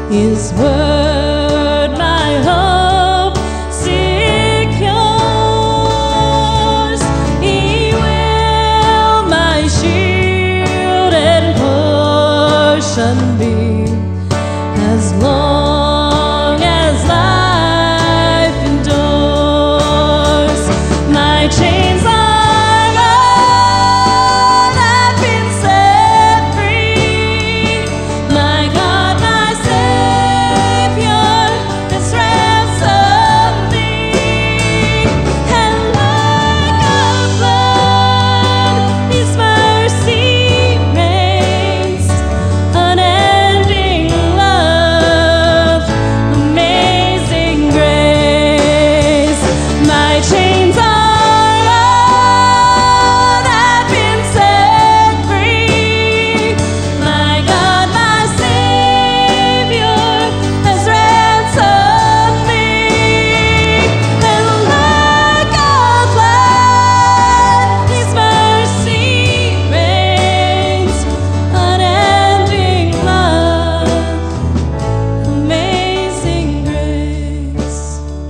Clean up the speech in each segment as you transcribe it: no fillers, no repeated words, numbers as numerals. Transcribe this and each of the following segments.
His word my hope secures. He will my shield and portion be, as long as life endures. My chains are gone, I've been set free. My God, my Savior has ransomed me. And like a flood, His mercy reigns. Unending love, amazing grace. My chains are gone, I've been set free. My God, my Savior has ransomed me. And like a flood, His mercy reigns. Unending love, amazing grace.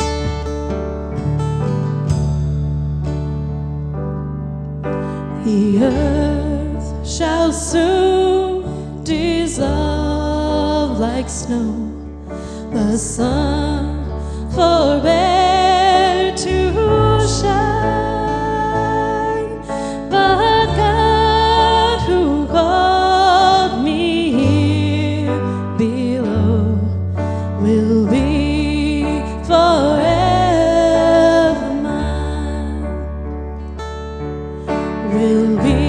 The earth shall soon dissolve like snow. The sun forbear to shine. But God, who called me here below, will be forever mine. Will be